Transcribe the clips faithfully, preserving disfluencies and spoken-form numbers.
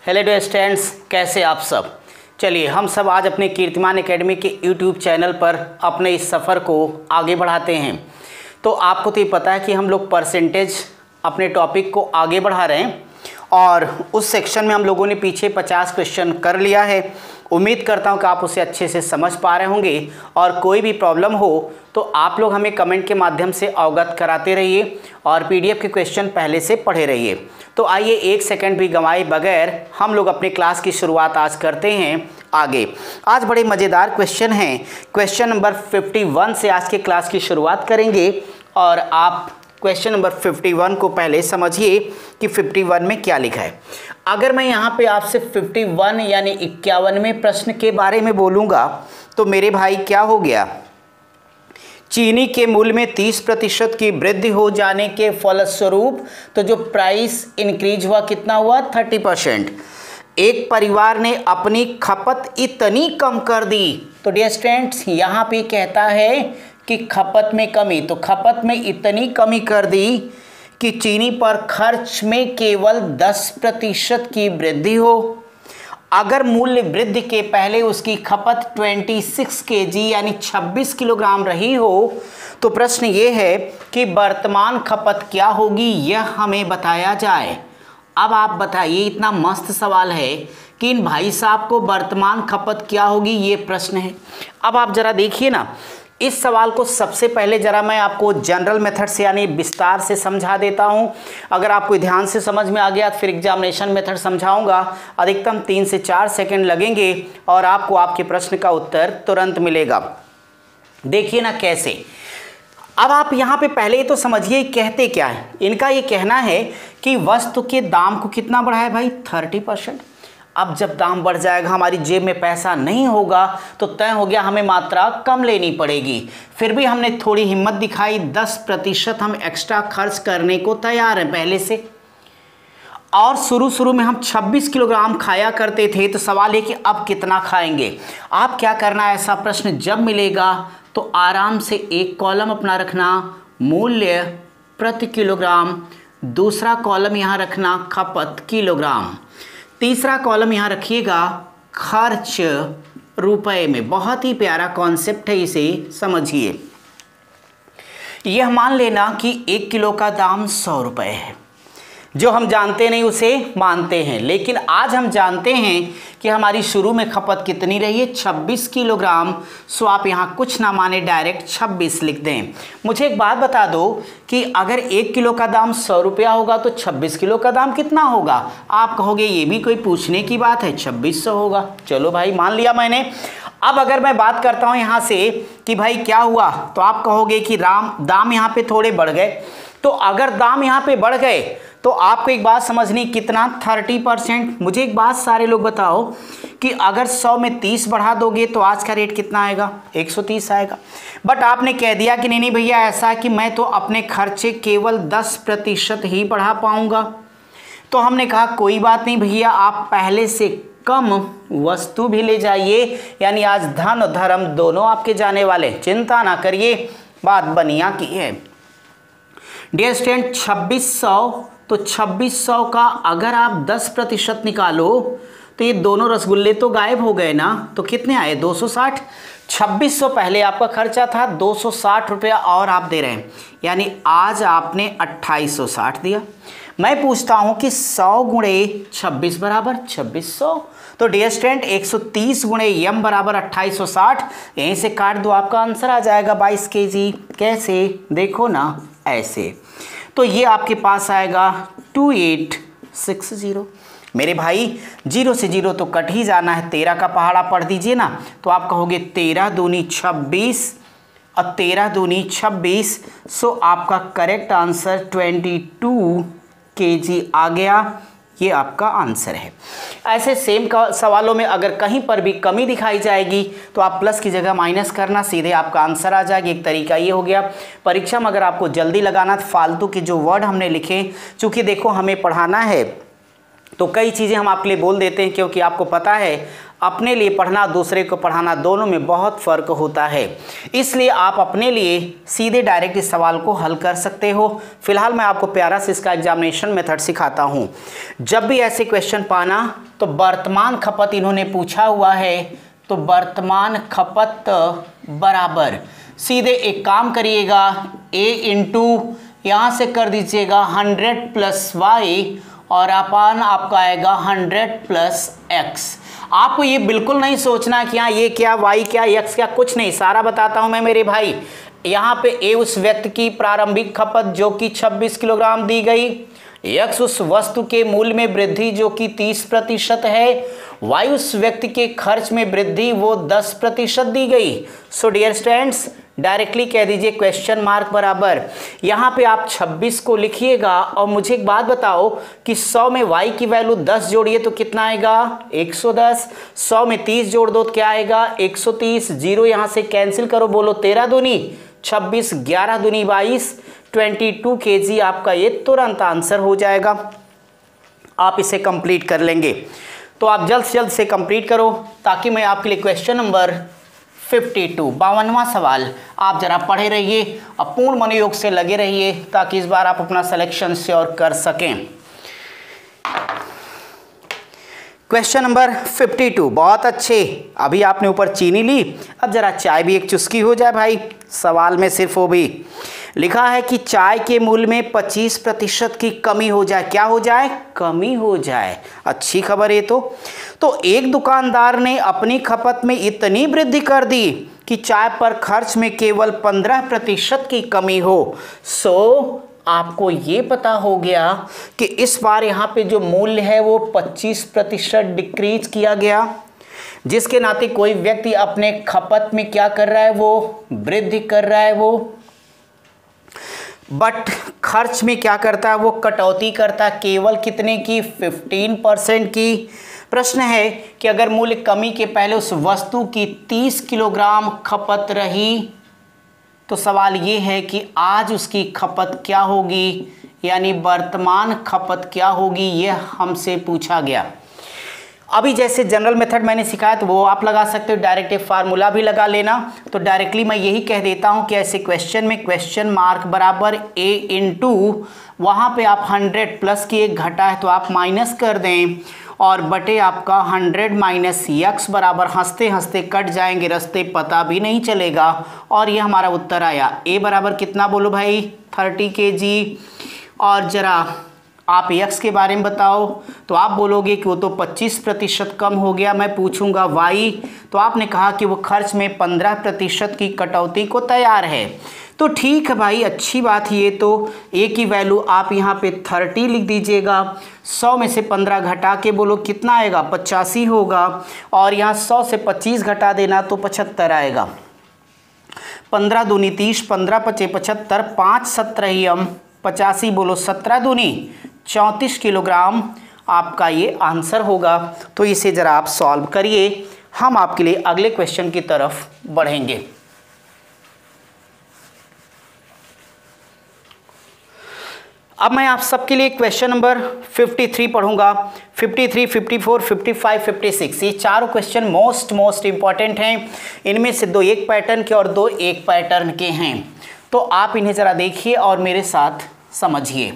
Hello dear students, कैसे आप सब। चलिए हम सब आज अपने कीर्तिमान एकेडमी के यूट्यूब चैनल पर अपने इस सफ़र को आगे बढ़ाते हैं। तो आपको तो ये पता है कि हम लोग परसेंटेज अपने टॉपिक को आगे बढ़ा रहे हैं और उस सेक्शन में हम लोगों ने पीछे पचास क्वेश्चन कर लिया है। उम्मीद करता हूं कि आप उसे अच्छे से समझ पा रहे होंगे और कोई भी प्रॉब्लम हो तो आप लोग हमें कमेंट के माध्यम से अवगत कराते रहिए और पीडीएफ के क्वेश्चन पहले से पढ़े रहिए। तो आइए एक सेकंड भी गंवाए बगैर हम लोग अपने क्लास की शुरुआत आज करते हैं आगे। आज बड़े मज़ेदार क्वेश्चन हैं। क्वेश्चन नंबर इक्यावन से आज के क्लास की शुरुआत करेंगे और आप क्वेश्चन नंबर इक्यावन को पहले समझिए कि इक्यावन में क्या लिखा है। अगर मैं यहाँ पे आपसे इक्यावन यानी इक्यावनवें प्रश्न के बारे में बोलूँगा तो मेरे भाई क्या हो गया, चीनी के मूल्य में तीस प्रतिशत की वृद्धि हो जाने के फलस्वरूप तो जो प्राइस इंक्रीज हुआ कितना हुआ, तीस परसेंट। एक परिवार ने अपनी खपत इतनी कम कर दी। तो डियर स्टूडेंट्स यहाँ पे कहता है कि खपत में कमी, तो खपत में इतनी कमी कर दी कि चीनी पर खर्च में केवल दस प्रतिशत की वृद्धि हो। अगर मूल्य वृद्धि के पहले उसकी खपत छब्बीस केजी यानी छब्बीस किलोग्राम रही हो तो प्रश्न ये है कि वर्तमान खपत क्या होगी, यह हमें बताया जाए। अब आप बताइए, इतना मस्त सवाल है कि इन भाई साहब को वर्तमान खपत क्या होगी ये प्रश्न है। अब आप जरा देखिए ना, इस सवाल को सबसे पहले जरा मैं आपको जनरल मेथड से यानी विस्तार से समझा देता हूं। अगर आपको ध्यान से समझ में आ गया तो फिर एग्जामिनेशन मेथड समझाऊंगा। अधिकतम तीन से चार सेकंड लगेंगे और आपको आपके प्रश्न का उत्तर तुरंत मिलेगा। देखिए ना कैसे। अब आप यहाँ पे पहले ही तो समझिए कहते क्या है। इनका ये कहना है कि वस्तु के दाम को कितना बढ़ाया भाई, थर्टी परसेंट। अब जब दाम बढ़ जाएगा, हमारी जेब में पैसा नहीं होगा तो तय हो गया हमें मात्रा कम लेनी पड़ेगी। फिर भी हमने थोड़ी हिम्मत दिखाई, दस प्रतिशत हम एक्स्ट्रा खर्च करने को तैयार हैं पहले से। और शुरू शुरू में हम छब्बीस किलोग्राम खाया करते थे, तो सवाल है कि अब कितना खाएंगे। आप क्या करना है, ऐसा प्रश्न जब मिलेगा तो आराम से एक कॉलम अपना रखना मूल्य प्रति किलोग्राम, दूसरा कॉलम यहाँ रखना खपत किलोग्राम, तीसरा कॉलम यहाँ रखिएगा खर्च रुपए में। बहुत ही प्यारा कॉन्सेप्ट है, इसे समझिए। यह मान लेना कि एक किलो का दाम सौ रुपये है। जो हम जानते नहीं उसे मानते हैं, लेकिन आज हम जानते हैं कि हमारी शुरू में खपत कितनी रही है, छब्बीस किलोग्राम। सो आप यहाँ कुछ ना माने डायरेक्ट छब्बीस लिख दें। मुझे एक बात बता दो कि अगर एक किलो का दाम सौ रुपया होगा तो छब्बीस किलो का दाम कितना होगा। आप कहोगे ये भी कोई पूछने की बात है, छब्बीस सौ होगा। चलो भाई मान लिया मैंने। अब अगर मैं बात करता हूँ यहाँ से कि भाई क्या हुआ, तो आप कहोगे कि राम दाम यहाँ पे थोड़े बढ़ गए। तो अगर दाम यहाँ पे बढ़ गए तो आपको एक बात समझनी, कितना, थर्टी परसेंट। मुझे एक बात सारे लोग बताओ कि अगर सौ में तीस बढ़ा दोगे तो आज का रेट कितना आएगा, एक सौ तीस आएगा। बट आपने कह दिया कि नहीं नहीं भैया ऐसा है कि मैं तो अपने खर्चे केवल दस प्रतिशत ही बढ़ा पाऊंगा। तो हमने कहा कोई बात नहीं भैया, आप पहले से कम वस्तु भी ले जाइए, यानी आज धन धर्म दोनों आपके जाने वाले, चिंता ना करिए, बात बनिया की है। डियर स्टूडेंट, छब्बीस सौ, तो छब्बीस सौ का अगर आप दस प्रतिशत निकालो तो ये दोनों रसगुल्ले तो गायब हो गए ना। तो कितने आए, दो सौ साठ। छब्बीस सौ पहले आपका खर्चा था, दो सौ साठ रुपया और आप दे रहे हैं, यानी आज आपने अट्ठाईस सौ साठ दिया। मैं पूछता हूँ कि सौ गुणे छब्बीस बराबर छब्बीस सौ। तो डियर स्टूडेंट एक सौ तीस गुणे यम बराबर अट्ठाईस सौ साठ। यहीं से काट दो, आपका आंसर आ जाएगा बाईस केजी। कैसे, देखो ना ऐसे। तो ये आपके पास आएगा टू एट सिक्स ज़ीरो। मेरे भाई जीरो से जीरो तो कट ही जाना है, तेरह का पहाड़ा पढ़ दीजिए ना। तो आप कहोगे तेरह दूनी छब्बीस और तेरह दूनी छब्बीस। सो आपका correct answer twenty two KG आ गया। ये आपका आंसर है। ऐसे सेम का सवालों में अगर कहीं पर भी कमी दिखाई जाएगी तो आप प्लस की जगह माइनस करना, सीधे आपका आंसर आ जाएगा। एक तरीका ये हो गया। परीक्षा में अगर आपको जल्दी लगाना तो फालतू के जो वर्ड हमने लिखे, चूँकि देखो हमें पढ़ाना है तो कई चीज़ें हम आपके लिए बोल देते हैं, क्योंकि आपको पता है अपने लिए पढ़ना दूसरे को पढ़ाना दोनों में बहुत फ़र्क होता है। इसलिए आप अपने लिए सीधे डायरेक्ट इस सवाल को हल कर सकते हो। फिलहाल मैं आपको प्यारा से इसका एग्जामिनेशन मेथड सिखाता हूँ। जब भी ऐसे क्वेश्चन पाना तो वर्तमान खपत इन्होंने पूछा हुआ है, तो वर्तमान खपत बराबर सीधे एक काम करिएगा, a इंटू यहाँ से कर दीजिएगा हंड्रेड प्लस वाई और अपान आपका आएगा हंड्रेड प्लस एक्स। आपको ये बिल्कुल नहीं सोचना कि हाँ ये क्या y क्या x क्या, कुछ नहीं, सारा बताता हूँ मैं मेरे भाई। यहाँ पे a उस व्यक्ति की प्रारंभिक खपत जो कि छब्बीस किलोग्राम दी गई, x उस वस्तु के मूल्य में वृद्धि जो कि तीस प्रतिशत है, y उस व्यक्ति के खर्च में वृद्धि वो दस प्रतिशत दी गई। सो डियर स्टूडेंट्स डायरेक्टली कह दीजिए क्वेश्चन मार्क बराबर, यहाँ पे आप छब्बीस को लिखिएगा और मुझे एक बात बताओ कि सौ में y की वैल्यू दस जोड़िए तो कितना आएगा एक सौ दस, सौ में तीस जोड़ दो तो क्या आएगा एक सौ तीस, जीरो यहाँ से कैंसिल करो, बोलो तेरह दूनी छब्बीस, ग्यारह दूनी बाईस, बाईस केजी आपका ये तुरंत आंसर हो जाएगा। आप इसे कंप्लीट कर लेंगे, तो आप जल्द से जल्द से कंप्लीट करो ताकि मैं आपके लिए क्वेश्चन नंबर बावन बावनवां सवाल आप जरा पढ़े रहिए और पूर्ण मनोयोग से लगे रहिए ताकि इस बार आप अपना सिलेक्शन श्योर कर सकें। क्वेश्चन नंबर बावन, बहुत अच्छे। अभी आपने ऊपर चीनी ली, अब जरा चाय भी एक चुस्की हो जाए भाई। सवाल में सिर्फ वो भी लिखा है कि चाय के मूल्य में पच्चीस प्रतिशत की कमी हो जाए। क्या हो जाए? कमी हो जाए। अच्छी खबर है। तो तो एक दुकानदार ने अपनी खपत में इतनी वृद्धि कर दी कि चाय पर खर्च में केवल पंद्रह प्रतिशत की कमी हो। सो आपको ये पता हो गया कि इस बार यहाँ पे जो मूल्य है वो पच्चीस प्रतिशत डिक्रीज किया गया, जिसके नाते कोई व्यक्ति अपने खपत में क्या कर रहा है, वो वृद्धि कर रहा है, वो बट खर्च में क्या करता है, वो कटौती करता है। केवल कितने की? पंद्रह परसेंट की। प्रश्न है कि अगर मूल्य कमी के पहले उस वस्तु की तीस किलोग्राम खपत रही तो सवाल ये है कि आज उसकी खपत क्या होगी, यानी वर्तमान खपत क्या होगी, ये हमसे पूछा गया। अभी जैसे जनरल मेथड मैंने सिखाया तो वो आप लगा सकते हो, डायरेक्ट फार्मूला भी लगा लेना। तो डायरेक्टली मैं यही कह देता हूँ कि ऐसे क्वेश्चन में क्वेश्चन मार्क बराबर ए इंटू वहाँ पर आप हंड्रेड प्लस की एक घटा है तो आप माइनस कर दें और बटे आपका हंड्रेड माइनस यक्स बराबर हंसते हंसते कट जाएंगे, रास्ते पता भी नहीं चलेगा। और ये हमारा उत्तर आया। ए बराबर कितना बोलो भाई? थर्टी के जी। और ज़रा आप यक्स के बारे में बताओ तो आप बोलोगे कि वो तो पच्चीस प्रतिशत कम हो गया। मैं पूछूंगा वाई, तो आपने कहा कि वो खर्च में पंद्रह प्रतिशत की कटौती को तैयार है। तो ठीक है भाई, अच्छी बात ये। तो ए की वैल्यू आप यहाँ पे तीस लिख दीजिएगा। सौ में से पंद्रह घटा के बोलो कितना आएगा? पचासी होगा। और यहाँ सौ से पच्चीस घटा देना तो पचहत्तर आएगा। पंद्रह दूनी तीस, पंद्रह पचे पचहत्तर, पाँच सत्रह ही हम पचासी, बोलो सत्रह दूनी चौंतीस किलोग्राम आपका ये आंसर होगा। तो इसे ज़रा आप सॉल्व करिए, हम आपके लिए अगले क्वेश्चन की तरफ बढ़ेंगे। अब मैं आप सबके लिए क्वेश्चन नंबर तिरेपन पढ़ूंगा। तिरेपन, चौवन, पचपन, छप्पन, ये चारों क्वेश्चन मोस्ट मोस्ट इंपॉर्टेंट हैं। इनमें से दो एक पैटर्न के और दो एक पैटर्न के हैं। तो आप इन्हें ज़रा देखिए और मेरे साथ समझिए।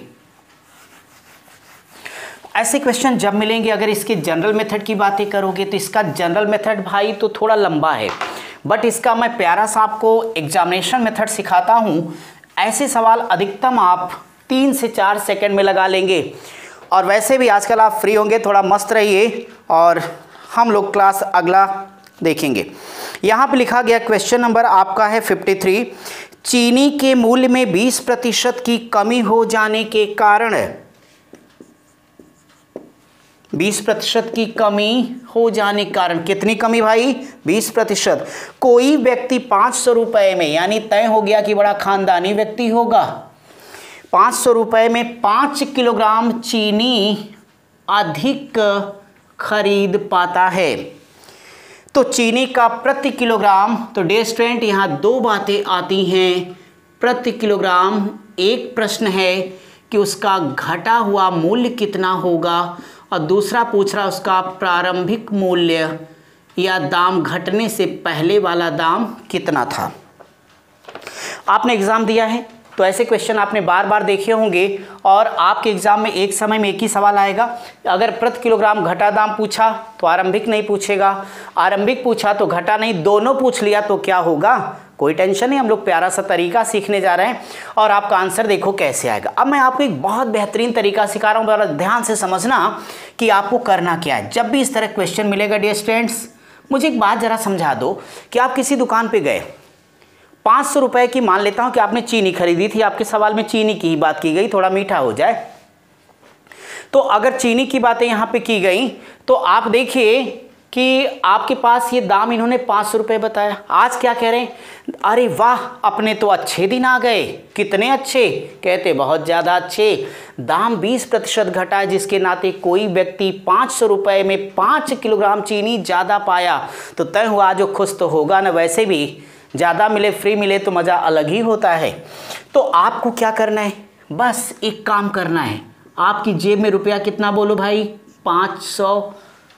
ऐसे क्वेश्चन जब मिलेंगे, अगर इसके जनरल मेथड की बातें करोगे तो इसका जनरल मेथड भाई तो थोड़ा लंबा है, बट इसका मैं प्यारा सा आपको एग्जामिनेशन मेथड सिखाता हूँ। ऐसे सवाल अधिकतम आप तीन से चार सेकंड में लगा लेंगे। और वैसे भी आजकल आप फ्री होंगे, थोड़ा मस्त रहिए और हम लोग क्लास अगला देखेंगे। यहाँ पे लिखा गया क्वेश्चन नंबर आपका है तिरेपन। चीनी के मूल्य में बीस प्रतिशत की कमी हो जाने के कारण, बीस प्रतिशत की कमी हो जाने के कारण, कितनी कमी भाई? बीस प्रतिशत। कोई व्यक्ति पाँच सौ रुपये में, यानी तय हो गया कि बड़ा खानदानी व्यक्ति होगा, पाँच सौ रुपये में पाँच किलोग्राम चीनी अधिक खरीद पाता है। तो चीनी का प्रति किलोग्राम, तो डियर स्टूडेंट यहाँ दो बातें आती हैं। प्रति किलोग्राम एक प्रश्न है कि उसका घटा हुआ मूल्य कितना होगा, और दूसरा पूछ रहा उसका प्रारंभिक मूल्य या दाम घटने से पहले वाला दाम कितना था। आपने एग्ज़ाम दिया है, तो ऐसे क्वेश्चन आपने बार बार देखे होंगे और आपके एग्जाम में एक समय में एक ही सवाल आएगा। अगर प्रति किलोग्राम घटा दाम पूछा तो आरंभिक नहीं पूछेगा, आरंभिक पूछा तो घटा नहीं, दोनों पूछ लिया तो क्या होगा, कोई टेंशन नहीं। हम लोग प्यारा सा तरीका सीखने जा रहे हैं और आपका आंसर देखो कैसे आएगा। अब मैं आपको एक बहुत बेहतरीन तरीका सिखा रहा हूँ, बड़ा ध्यान से समझना कि आपको करना क्या है। जब भी इस तरह क्वेश्चन मिलेगा डियर स्टूडेंट्स, मुझे एक बात ज़रा समझा दो कि आप किसी दुकान पे गए, पाँच सौ रुपये की मान लेता हूँ कि आपने चीनी खरीदी थी, आपके सवाल में चीनी की ही बात की गई, थोड़ा मीठा हो जाए। तो अगर चीनी की बातें यहाँ पे की गई तो आप देखिए कि आपके पास ये दाम इन्होंने पाँच सौ रुपये बताया। आज क्या कह रहे हैं, अरे वाह अपने तो अच्छे दिन आ गए। कितने अच्छे, कहते बहुत ज़्यादा अच्छे। दाम बीस प्रतिशत घटा है जिसके नाते कोई व्यक्ति पाँच सौ रुपये में पाँच किलोग्राम चीनी ज़्यादा पाया तो तय हुआ जो खुश तो होगा ना, वैसे भी ज़्यादा मिले फ्री मिले तो मज़ा अलग ही होता है। तो आपको क्या करना है, बस एक काम करना है। आपकी जेब में रुपया कितना बोलो भाई, पाँच सौ।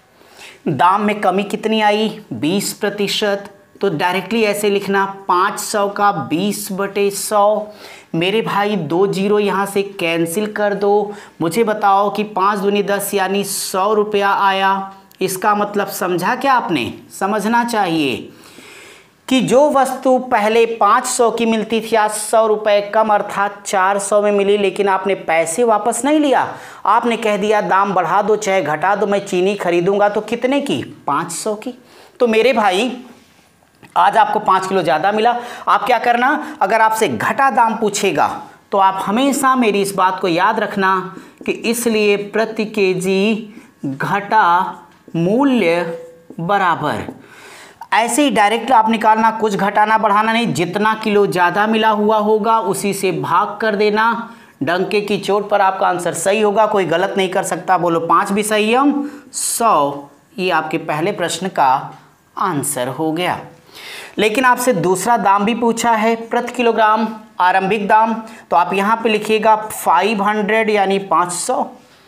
दाम में कमी कितनी आई, बीस प्रतिशत। तो डायरेक्टली ऐसे लिखना, पाँच सौ का बीस बटे सौ। मेरे भाई दो जीरो यहाँ से कैंसिल कर दो। मुझे बताओ कि पाँच दूनी दस यानी सौ रुपया आया। इसका मतलब समझा क्या आपने, समझना चाहिए कि जो वस्तु पहले पाँच सौ की मिलती थी आज सौ रुपये कम अर्थात चार सौ में मिली, लेकिन आपने पैसे वापस नहीं लिया। आपने कह दिया दाम बढ़ा दो चाहे घटा दो, मैं चीनी खरीदूंगा तो कितने की, पाँच सौ की। तो मेरे भाई आज आपको पाँच किलो ज़्यादा मिला। आप क्या करना, अगर आपसे घटा दाम पूछेगा तो आप हमेशा मेरी इस बात को याद रखना कि इसलिए प्रति केजी घटा मूल्य बराबर। ऐसे ही डायरेक्ट आप निकालना, कुछ घटाना बढ़ाना नहीं। जितना किलो ज़्यादा मिला हुआ होगा उसी से भाग कर देना। डंके की चोट पर आपका आंसर सही होगा, कोई गलत नहीं कर सकता। बोलो पाँच भी सही है, हम सौ। ये आपके पहले प्रश्न का आंसर हो गया। लेकिन आपसे दूसरा दाम भी पूछा है, प्रति किलोग्राम आरंभिक दाम। तो आप यहाँ पे लिखिएगा फाइव हंड्रेड यानी पाँच सौ।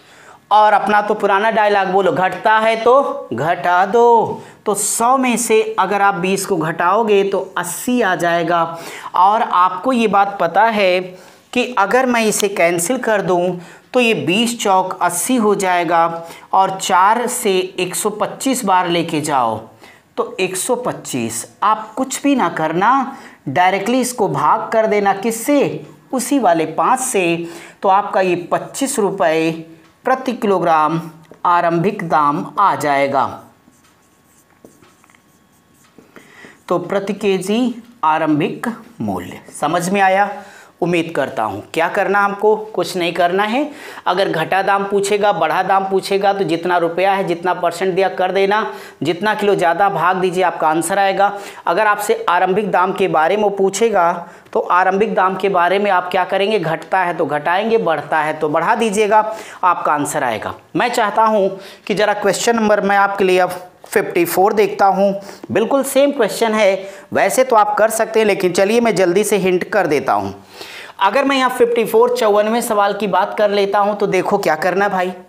और अपना तो पुराना डायलॉग बोलो, घटता है तो घटा दो। तो सौ में से अगर आप बीस को घटाओगे तो अस्सी आ जाएगा। और आपको ये बात पता है कि अगर मैं इसे कैंसिल कर दूं तो ये बीस चौक अस्सी हो जाएगा और चार से एक सौ पच्चीस बार लेके जाओ तो एक सौ पच्चीस। आप कुछ भी ना करना, डायरेक्टली इसको भाग कर देना, किससे, उसी वाले पाँच से। तो आपका ये पच्चीस रुपये प्रति किलोग्राम आरंभिक दाम आ जाएगा। तो प्रति केजी आरंभिक मूल्य समझ में आया, उम्मीद करता हूँ। क्या करना, हमको कुछ नहीं करना है। अगर घटा दाम पूछेगा बढ़ा दाम पूछेगा तो जितना रुपया है जितना परसेंट दिया कर देना, जितना किलो ज़्यादा भाग दीजिए, आपका आंसर आएगा। अगर आपसे आरंभिक दाम के बारे में पूछेगा तो आरंभिक दाम के बारे में आप क्या करेंगे, घटता है तो घटाएंगे, बढ़ता है तो बढ़ा दीजिएगा, आपका आंसर आएगा। मैं चाहता हूँ कि ज़रा क्वेश्चन नंबर मैं आपके लिए अब चौवन देखता हूँ। बिल्कुल सेम क्वेश्चन है, वैसे तो आप कर सकते हैं लेकिन चलिए मैं जल्दी से हिंट कर देता हूँ। अगर मैं यहाँ चौवन चौवनवें सवाल की बात कर लेता हूँ तो देखो क्या करना है भाई।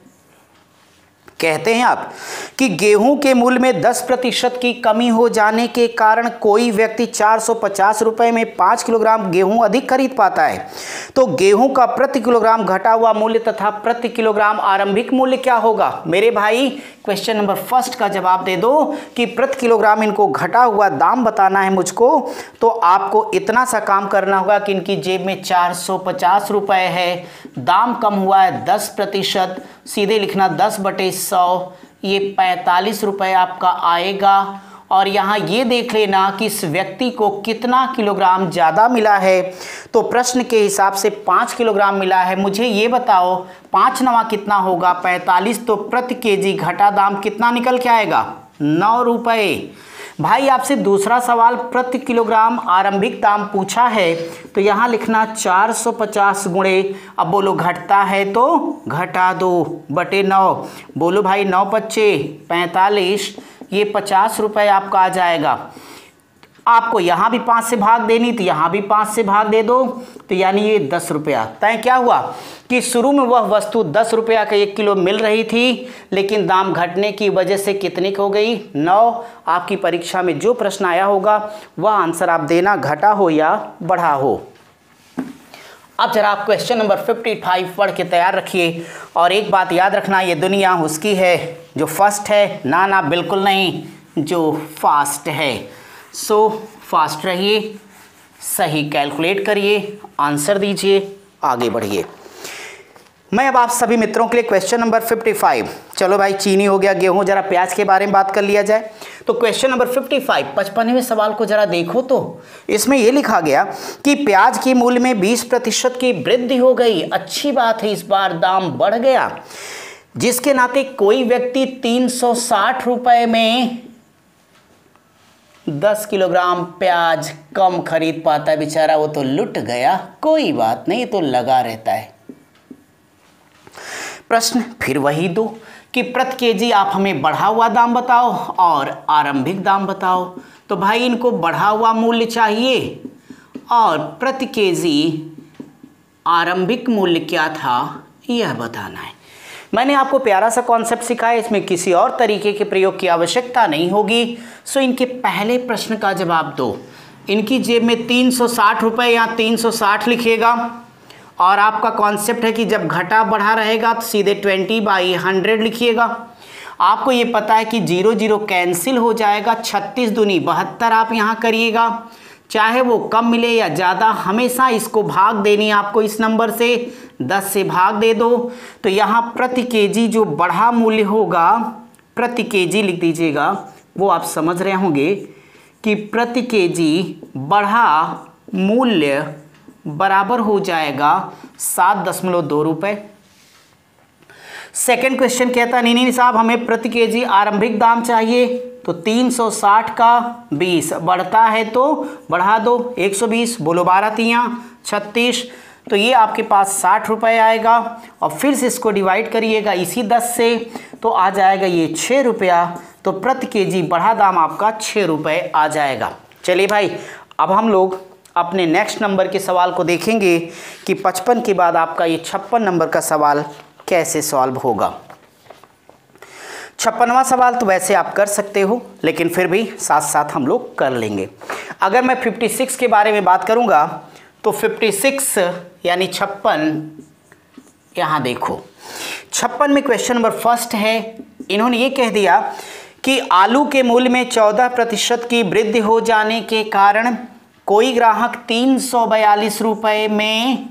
कहते हैं आप कि गेहूं के मूल्य में दस प्रतिशत की कमी हो जाने के कारण कोई व्यक्ति चार सौ पचास रुपये में पाँच किलोग्राम गेहूं अधिक खरीद पाता है। तो गेहूं का प्रति किलोग्राम घटा हुआ मूल्य तथा प्रति किलोग्राम आरंभिक मूल्य क्या होगा। मेरे भाई क्वेश्चन नंबर फर्स्ट का जवाब दे दो कि प्रति किलोग्राम इनको घटा हुआ दाम बताना है मुझको। तो आपको इतना सा काम करना होगा कि इनकी जेब में चार सौ पचास रुपये है, दाम कम हुआ है दस प्रतिशत, सीधे लिखना दस बटे सौ, ये पैंतालीस रुपये आपका आएगा। और यहाँ ये देख लेना कि इस व्यक्ति को कितना किलोग्राम ज़्यादा मिला है। तो प्रश्न के हिसाब से पाँच किलोग्राम मिला है। मुझे ये बताओ पाँच नवा कितना होगा, पैंतालीस, तो प्रति केजी घटा दाम कितना निकल के आएगा, नौ रुपये। भाई आपसे दूसरा सवाल प्रति किलोग्राम आरंभिक दाम पूछा है तो यहाँ लिखना चार सौ पचास गुणे, अब बोलो घटता है तो घटा दो, बटे नौ। बोलो भाई नौ पच्चे पैंतालीस, ये पचास रुपये आपका आ जाएगा। आपको यहाँ भी पाँच से भाग देनी तो यहाँ भी पाँच से भाग दे दो, तो यानी ये दस रुपया। तय क्या हुआ कि शुरू में वह वस्तु दस रुपया का एक किलो मिल रही थी, लेकिन दाम घटने की वजह से कितने की हो गई, नौ। आपकी परीक्षा में जो प्रश्न आया होगा वह आंसर आप देना, घटा हो या बढ़ा हो। अब जरा आप क्वेश्चन नंबर पचपन पढ़ के तैयार रखिए। और एक बात याद रखना, ये दुनिया उसकी है जो फर्स्ट है, ना ना बिल्कुल नहीं, जो फास्ट है। सो फास्ट रहिए, सही कैलकुलेट करिए, आंसर दीजिए, आगे बढ़िए। मैं अब आप सभी मित्रों के लिए क्वेश्चन नंबर पचपन, चलो भाई चीनी हो गया, गेहूं, जरा प्याज के बारे में बात कर लिया जाए। तो क्वेश्चन नंबर पचपन, पचपनवें सवाल को जरा देखो तो इसमें यह लिखा गया कि प्याज के मूल्य में बीस प्रतिशत की वृद्धि हो गई। अच्छी बात है, इस बार दाम बढ़ गया, जिसके नाते कोई व्यक्ति तीन सौ साठ रुपए में दस किलोग्राम प्याज कम खरीद पाता है। बेचारा वो तो लुट गया, कोई बात नहीं, तो लगा रहता है। प्रश्न फिर वही दो कि प्रति केजी आप हमें बढ़ा हुआ दाम बताओ और आरंभिक दाम बताओ। तो भाई इनको बढ़ा हुआ मूल्य चाहिए और प्रति केजी आरंभिक मूल्य क्या था यह बताना है। मैंने आपको प्यारा सा कॉन्सेप्ट सिखाया, इसमें किसी और तरीके के प्रयोग की आवश्यकता नहीं होगी। सो इनके पहले प्रश्न का जवाब दो। इनकी जेब में तीन सौ साठ रुपये या तीन सौ साठ लिखिएगा और आपका कॉन्सेप्ट है कि जब घटा बढ़ा रहेगा तो सीधे ट्वेंटी बाई हंड्रेड लिखिएगा। आपको ये पता है कि जीरो जीरो कैंसिल हो जाएगा, छत्तीस दूनी बहत्तर आप यहाँ करिएगा, चाहे वो कम मिले या ज़्यादा, हमेशा इसको भाग देनी है आपको इस नंबर से, दस से भाग दे दो। तो यहाँ प्रति केजी जो बढ़ा मूल्य होगा, प्रति केजी लिख दीजिएगा, वो आप समझ रहे होंगे कि प्रति केजी बढ़ा मूल्य बराबर हो जाएगा सात दशमलव दो रुपये। सेकेंड क्वेश्चन कहता है नहीं नहीं साहब हमें प्रति केजी आरंभिक दाम चाहिए, तो तीन सौ साठ का बीस बढ़ता है तो बढ़ा दो, एक सौ बीस, बोलो बारह तियाँ छत्तीस, तो ये आपके पास साठ रुपये आएगा। और फिर से इसको डिवाइड करिएगा इसी दस से, तो आ जाएगा ये छः रुपया। तो प्रति केजी बढ़ा दाम आपका छः रुपये आ जाएगा। चलिए भाई अब हम लोग अपने नेक्स्ट नंबर के सवाल को देखेंगे कि पचपन के बाद आपका ये छप्पन नंबर का सवाल कैसे सॉल्व होगा। छप्पनवां सवाल तो वैसे आप कर सकते हो, लेकिन फिर भी साथ साथ हम लोग कर लेंगे। अगर मैं छप्पन के बारे में बात करूंगा तो छप्पन यानी छप्पन, यहाँ देखो छप्पन में क्वेश्चन नंबर फर्स्ट है। इन्होंने ये कह दिया कि आलू के मूल्य में चौदह प्रतिशत की वृद्धि हो जाने के कारण कोई ग्राहक तीन सौ बयालीस रुपये में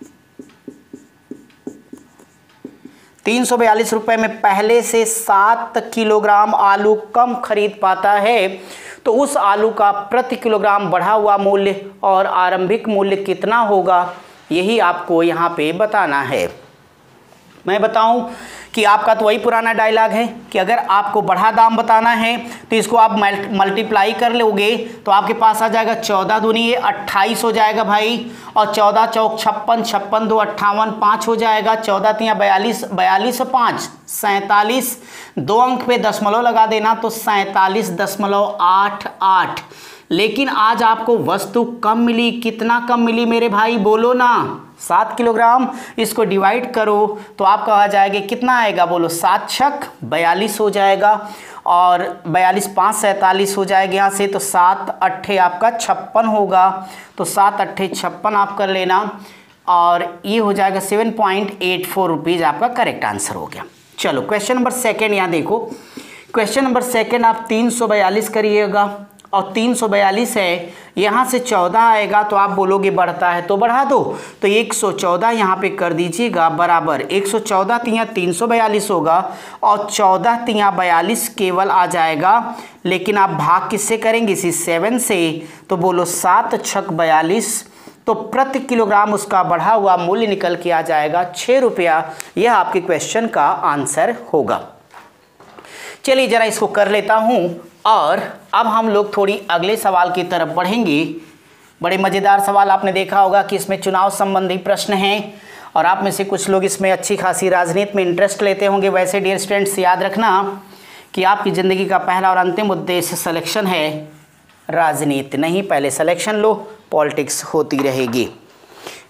तीन सौ बयालीस रुपये में पहले से सात किलोग्राम आलू कम खरीद पाता है। तो उस आलू का प्रति किलोग्राम बढ़ा हुआ मूल्य और आरंभिक मूल्य कितना होगा, यही आपको यहाँ पे बताना है। मैं बताऊं कि आपका तो वही पुराना डायलॉग है कि अगर आपको बढ़ा दाम बताना है तो इसको आप मल्टीप्लाई कर लोगे तो आपके पास आ जाएगा चौदह दूनी ये अट्ठाईस हो जाएगा भाई, और चौदह चौक छप्पन, छप्पन दो अट्ठावन, पाँच हो जाएगा, चौदह तियाँ बयालीस, बयालीस पाँच सैंतालीस, दो अंक पे दशमलव लगा देना तो सैंतालीस दशमलव आठ आठ। लेकिन आज आपको वस्तु कम मिली, कितना कम मिली मेरे भाई बोलो ना, सात किलोग्राम। इसको डिवाइड करो तो आपका आ जाएगा कितना आएगा बोलो, सात छक बयालीस हो जाएगा और बयालीस पाँच सैंतालीस हो जाएगा यहाँ से, तो सात अट्ठे आपका छप्पन होगा, तो सात अट्ठे छप्पन आप कर लेना और ये हो जाएगा seven point eight four rupees आपका करेक्ट आंसर हो गया। चलो क्वेश्चन नंबर सेकेंड यहाँ देखो, क्वेश्चन नंबर सेकेंड आप तीन सौ बयालीस करिएगा और तीन सौ बयालीस है, यहाँ से चौदह आएगा तो आप बोलोगे बढ़ता है तो बढ़ा दो, तो एक सौ चौदह यहाँ पे कर दीजिएगा बराबर एक सौ चौदह तियाँ तीन सौ बयालीस होगा और चौदह तियाँ बयालीस केवल आ जाएगा, लेकिन आप भाग किससे करेंगे इसी सेवन से, तो बोलो सात छक बयालीस, तो प्रति किलोग्राम उसका बढ़ा हुआ मूल्य निकल के आ जाएगा छः रुपया। यह आपके क्वेश्चन का आंसर होगा। चलिए जरा इसको कर लेता हूँ और अब हम लोग थोड़ी अगले सवाल की तरफ बढ़ेंगे। बड़े मज़ेदार सवाल आपने देखा होगा कि इसमें चुनाव संबंधी प्रश्न हैं और आप में से कुछ लोग इसमें अच्छी खासी राजनीति में इंटरेस्ट लेते होंगे। वैसे डियर स्टूडेंट्स याद रखना कि आपकी ज़िंदगी का पहला और अंतिम उद्देश्य सिलेक्शन है, राजनीति नहीं। पहले सिलेक्शन लो, पॉलिटिक्स होती रहेगी।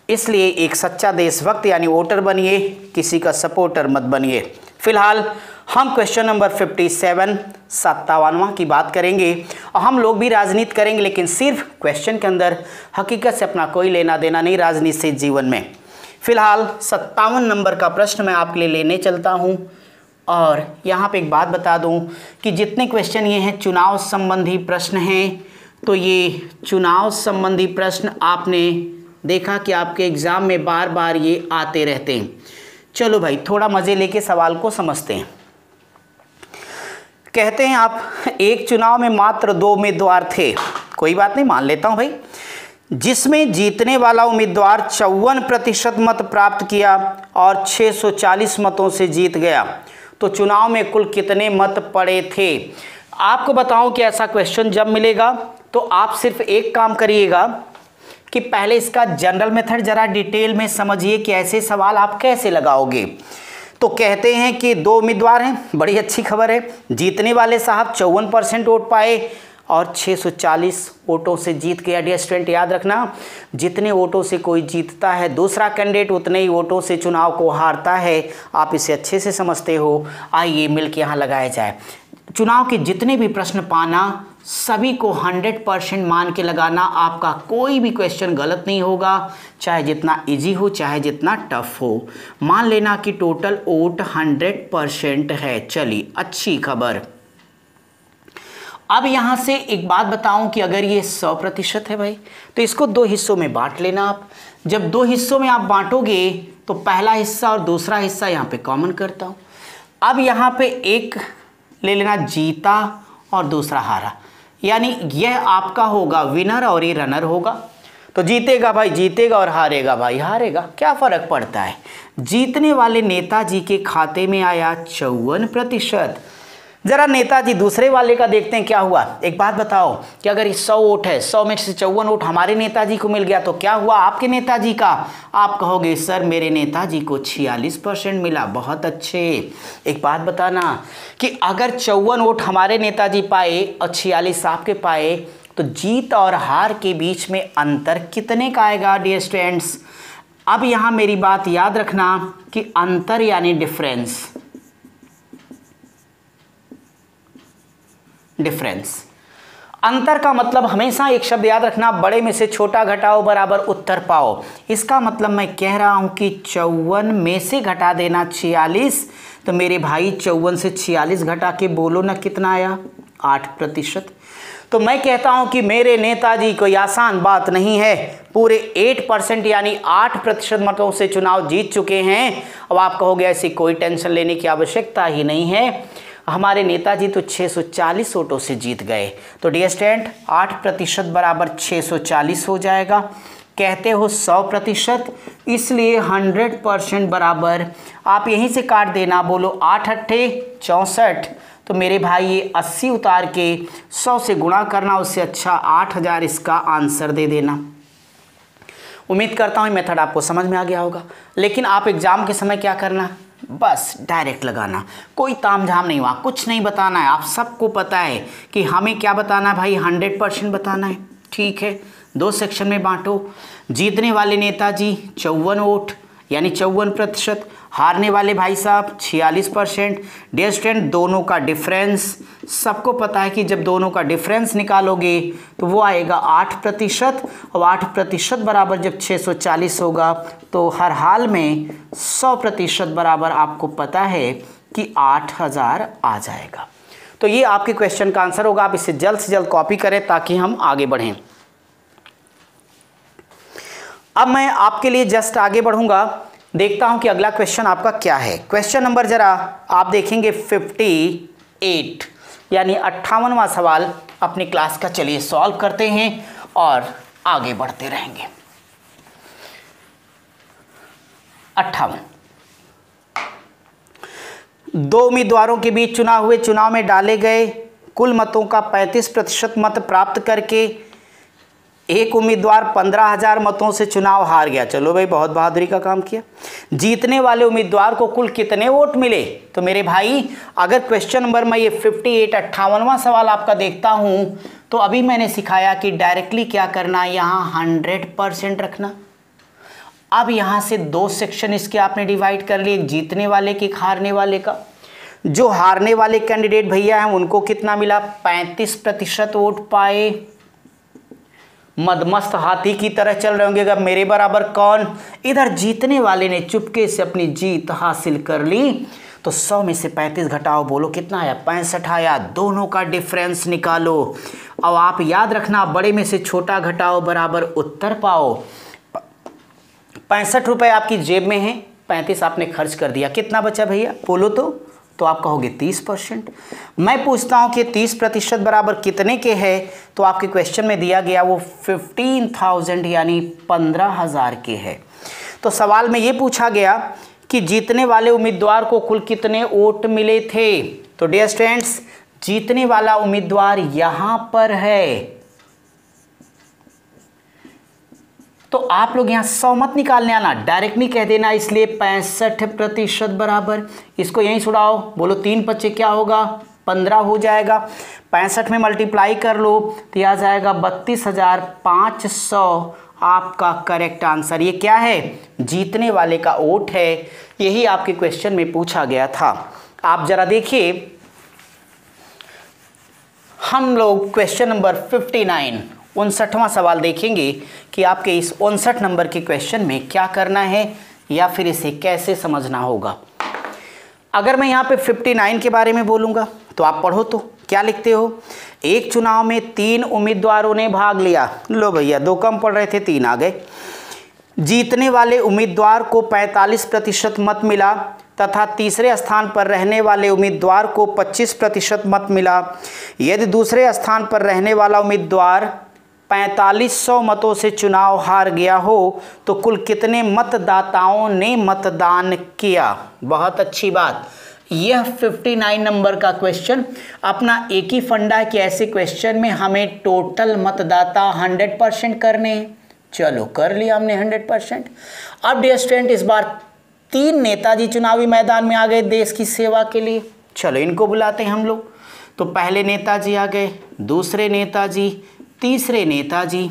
इसलिए एक सच्चा देशभक्त यानी वोटर बनिए, किसी का सपोर्टर मत बनिए। फिलहाल हम क्वेश्चन नंबर सत्तावन सत्तावनवां की बात करेंगे और हम लोग भी राजनीति करेंगे, लेकिन सिर्फ क्वेश्चन के अंदर, हकीकत से अपना कोई लेना देना नहीं राजनीति से जीवन में। फिलहाल सत्तावन नंबर का प्रश्न मैं आपके लिए लेने चलता हूं और यहाँ पे एक बात बता दूं कि जितने क्वेश्चन ये हैं चुनाव संबंधी प्रश्न हैं, तो ये चुनाव संबंधी प्रश्न आपने देखा कि आपके एग्ज़ाम में बार बार ये आते रहते हैं। चलो भाई थोड़ा मज़े लेके सवाल को समझते हैं। कहते हैं आप एक चुनाव में मात्र दो उम्मीदवार थे, कोई बात नहीं मान लेता हूँ भाई, जिसमें जीतने वाला उम्मीदवार चौवन प्रतिशत मत प्राप्त किया और छह सौ चालीस मतों से जीत गया, तो चुनाव में कुल कितने मत पड़े थे। आपको बताऊं कि ऐसा क्वेश्चन जब मिलेगा तो आप सिर्फ एक काम करिएगा कि पहले इसका जनरल मेथड ज़रा डिटेल में समझिए कि ऐसे सवाल आप कैसे लगाओगे। तो कहते हैं कि दो उम्मीदवार हैं, बड़ी अच्छी खबर है, जीतने वाले साहब चौवन परसेंट वोट पाए और छह सौ चालीस वोटों से जीत गया। डियर स्टूडेंट याद रखना, जितने वोटों से कोई जीतता है दूसरा कैंडिडेट उतने ही वोटों से चुनाव को हारता है। आप इसे अच्छे से समझते हो। आइए मिलकर यहाँ लगाया जाए। चुनाव के जितने भी प्रश्न पाना सभी को हंड्रेड परसेंट मान के लगाना, आपका कोई भी क्वेश्चन गलत नहीं होगा, चाहे जितना इजी हो चाहे जितना टफ हो। मान लेना कि टोटल वोट हंड्रेड परसेंट है। चलिए अच्छी खबर। अब यहाँ से एक बात बताऊं कि अगर ये सौ प्रतिशत है भाई, तो इसको दो हिस्सों में बांट लेना आप। जब दो हिस्सों में आप बांटोगे तो पहला हिस्सा और दूसरा हिस्सा यहाँ पे कॉमन करता हूँ। अब यहाँ पे एक ले लेना जीता और दूसरा हारा, यानी यह आपका होगा विनर और ये रनर होगा। तो जीतेगा भाई जीतेगा और हारेगा भाई हारेगा, क्या फ़र्क पड़ता है। जीतने वाले नेताजी के खाते में आया चौवन प्रतिशत। ज़रा नेताजी दूसरे वाले का देखते हैं क्या हुआ। एक बात बताओ कि अगर सौ वोट है, सौ में से चौवन वोट हमारे नेताजी को मिल गया तो क्या हुआ आपके नेताजी का। आप कहोगे सर मेरे नेताजी को छियालीस परसेंट मिला, बहुत अच्छे। एक बात बताना कि अगर चौवन वोट हमारे नेताजी पाए और छियालीस आपके पाए, तो जीत और हार के बीच में अंतर कितने का आएगा डियर स्टूडेंट्स। अब यहाँ मेरी बात याद रखना कि अंतर यानी डिफरेंस, डिफरेंस अंतर का मतलब हमेशा एक शब्द याद रखना, बड़े में से छोटा घटाओ बराबर उत्तर पाओ। इसका मतलब मैं कह रहा हूं कि चौवन में से घटा देना छियालीस, तो मेरे भाई चौवन से छियालीस घटा के बोलो ना कितना आया, आठ प्रतिशत। तो मैं कहता हूं कि मेरे नेताजी कोई आसान बात नहीं है, पूरे आठ परसेंट यानी आठ प्रतिशत मतों से चुनाव जीत चुके हैं। अब आप कहोगे ऐसी कोई टेंशन लेने की आवश्यकता ही नहीं है, हमारे नेताजी तो छह सौ चालीस वोटों से जीत गए। तो डियर स्टूडेंट आठ प्रतिशत बराबर छह सौ चालीस हो जाएगा। कहते हो सौ प्रतिशत, इसलिए हंड्रेड परसेंट बराबर आप यहीं से काट देना, बोलो आठ अट्ठे चौंसठ। तो मेरे भाई ये अस्सी उतार के सौ से गुणा करना, उससे अच्छा आठ हज़ार इसका आंसर दे देना। उम्मीद करता हूँ मेथड आपको समझ में आ गया होगा। लेकिन आप एग्ज़ाम के समय क्या करना, बस डायरेक्ट लगाना, कोई तामझाम नहीं हुआ, कुछ नहीं बताना है। आप सबको पता है कि हमें क्या बताना है भाई, हंड्रेड परसेंट बताना है। ठीक है, दो सेक्शन में बांटो। जीतने वाले नेताजी चौवन वोट यानी चौवन प्रतिशत, हारने वाले भाई साहब छियालीस परसेंट। डियर स्टूडेंट दोनों का डिफरेंस सबको पता है कि जब दोनों का डिफरेंस निकालोगे तो वो आएगा आठ प्रतिशत, और आठ प्रतिशत बराबर जब छह सौ चालीस होगा तो हर हाल में सौ प्रतिशत बराबर आपको पता है कि आठ हज़ार आ जाएगा। तो ये आपके क्वेश्चन का आंसर होगा। आप इसे जल्द से जल्द कॉपी करें ताकि हम आगे बढ़ें। अब मैं आपके लिए जस्ट आगे बढ़ूंगा, देखता हूं कि अगला क्वेश्चन आपका क्या है। क्वेश्चन नंबर जरा आप देखेंगे अट्ठावन, यानी अट्ठावनवां सवाल अपनी क्लास का। चलिए सॉल्व करते हैं और आगे बढ़ते रहेंगे। अट्ठावन, दो उम्मीदवारों के बीच चुनाव हुए, चुनाव में डाले गए कुल मतों का पैंतीस प्रतिशत मत प्राप्त करके एक उम्मीदवार पंद्रह हजार मतों से चुनाव हार गया। चलो भाई बहुत बहादुरी का काम किया। जीतने वाले उम्मीदवार को कुल कितने वोट मिले। तो मेरे भाई अगर क्वेश्चन नंबर मैं ये अट्ठावन अट्ठावनवां सवाल आपका देखता हूं तो अभी मैंने सिखाया कि डायरेक्टली क्या करना है, यहाँ हंड्रेड परसेंट रखना। अब यहाँ से दो सेक्शन इसके आपने डिवाइड कर लिए, एक जीतने वाले के, एक हारने वाले का। जो हारने वाले कैंडिडेट भैया हैं उनको कितना मिला, पैंतीस प्रतिशत वोट पाए। मदमस्त हाथी की तरह चल रहे होंगे अगर मेरे बराबर कौन। इधर जीतने वाले ने चुपके से अपनी जीत हासिल कर ली। तो सौ में से पैंतीस घटाओ, बोलो कितना आया, पैंसठ आया। दोनों का डिफरेंस निकालो। अब आप याद रखना, बड़े में से छोटा घटाओ बराबर उत्तर पाओ। पैंसठ रुपये आपकी जेब में है, पैंतीस आपने खर्च कर दिया, कितना बचा भैया बोलो तो तो आप कहोगे तीस परसेंट। मैं पूछता हूँ कि तीस प्रतिशत बराबर कितने के है, तो आपके क्वेश्चन में दिया गया वो फिफ्टीन थाउजेंड यानी पंद्रह हज़ार के है। तो सवाल में ये पूछा गया कि जीतने वाले उम्मीदवार को कुल कितने वोट मिले थे। तो डियर स्टूडेंट्स, जीतने वाला उम्मीदवार यहाँ पर है। तो आप लोग यहाँ सौ मत निकालने आना, डायरेक्ट नहीं कह देना, इसलिए पैंसठ प्रतिशत बराबर, इसको यहीं छुड़ाओ, बोलो तीन पच्चे क्या होगा, पंद्रह हो जाएगा। पैंसठ में मल्टीप्लाई कर लो तो यह आ जाएगा बत्तीस हजार पाँच सौ। आपका करेक्ट आंसर ये क्या है, जीतने वाले का वोट है। यही आपके क्वेश्चन में पूछा गया था। आप जरा देखिए, हम लोग क्वेश्चन नंबर फिफ्टी नाइन उनसठवां सवाल देखेंगे कि आपके इस उनसठ नंबर के क्वेश्चन में क्या करना है या फिर इसे कैसे समझना होगा। अगर मैं यहाँ पे उनसठ के बारे में बोलूँगा तो आप पढ़ो तो क्या लिखते हो, एक चुनाव में तीन उम्मीदवारों ने भाग लिया। लो भैया, दो कम पढ़ रहे थे, तीन आ गए। जीतने वाले उम्मीदवार को पैंतालीस प्रतिशत मत मिला तथा तीसरे स्थान पर रहने वाले उम्मीदवार को पच्चीस प्रतिशत मत मिला। यदि दूसरे स्थान पर रहने वाला उम्मीदवार पैंतालीस सौ मतों से चुनाव हार गया हो तो कुल कितने मतदाताओं ने मतदान किया। बहुत अच्छी बात, यह उनसठ नंबर का क्वेश्चन अपना एक ही फंडा है कि ऐसे क्वेश्चन में हमें टोटल मतदाता हंड्रेड परसेंट करने हैं। चलो कर लिया हमने हंड्रेड परसेंट। अब डियर स्टूडेंट, इस बार तीन नेताजी चुनावी मैदान में आ गए देश की सेवा के लिए। चलो इनको बुलाते हैं हम लोग। तो पहले नेताजी आ गए, दूसरे नेताजी, तीसरे नेताजी।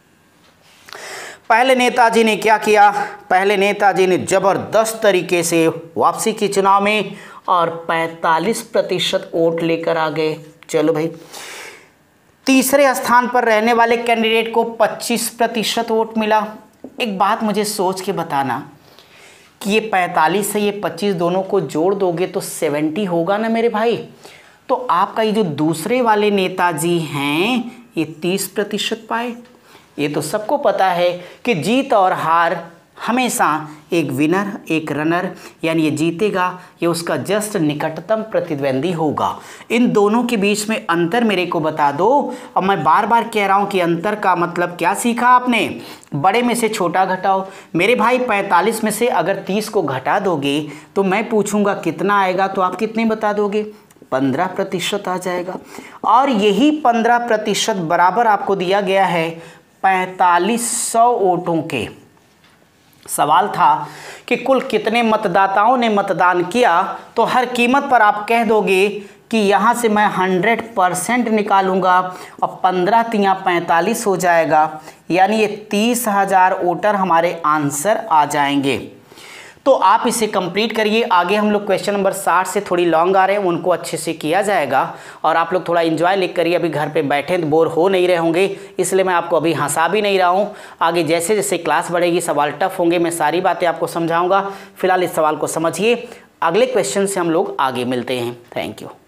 पहले नेताजी ने क्या किया, पहले नेताजी ने जबरदस्त तरीके से वापसी की चुनाव में और पैंतालीस प्रतिशत वोट लेकर आ गए। चलो भाई, तीसरे स्थान पर रहने वाले कैंडिडेट को पच्चीस प्रतिशत वोट मिला। एक बात मुझे सोच के बताना कि ये पैंतालीस से ये पच्चीस दोनों को जोड़ दोगे तो सत्तर होगा ना मेरे भाई। तो आपका ये जो दूसरे वाले नेताजी हैं ये तीस प्रतिशत पाए। ये तो सबको पता है कि जीत और हार हमेशा एक विनर एक रनर, यानी ये जीतेगा ये उसका जस्ट निकटतम प्रतिद्वंदी होगा। इन दोनों के बीच में अंतर मेरे को बता दो। और मैं बार बार कह रहा हूँ कि अंतर का मतलब क्या सीखा आपने, बड़े में से छोटा घटाओ। मेरे भाई पैंतालीस में से अगर तीस को घटा दोगे तो मैं पूछूंगा कितना आएगा, तो आप कितने बता दोगे, पंद्रह प्रतिशत आ जाएगा। और यही पंद्रह प्रतिशत बराबर आपको दिया गया है पैंतालीस सौ वोटों के। सवाल था कि कुल कितने मतदाताओं ने मतदान किया, तो हर कीमत पर आप कह दोगे कि यहाँ से मैं हंड्रेड परसेंट निकालूंगा और पंद्रह तियाँ पैंतालीस हो जाएगा, यानी ये तीस हजार वोटर हमारे आंसर आ जाएंगे। तो आप इसे कंप्लीट करिए। आगे हम लोग क्वेश्चन नंबर साठ से थोड़ी लॉन्ग आ रहे हैं, उनको अच्छे से किया जाएगा और आप लोग थोड़ा एंजॉय लिख करिए। अभी घर पे बैठे तो बोर हो नहीं रहे होंगे, इसलिए मैं आपको अभी हंसा भी नहीं रहा हूँ। आगे जैसे जैसे क्लास बढ़ेगी सवाल टफ होंगे, मैं सारी बातें आपको समझाऊँगा। फिलहाल इस सवाल को समझिए, अगले क्वेश्चन से हम लोग आगे मिलते हैं। Thank you.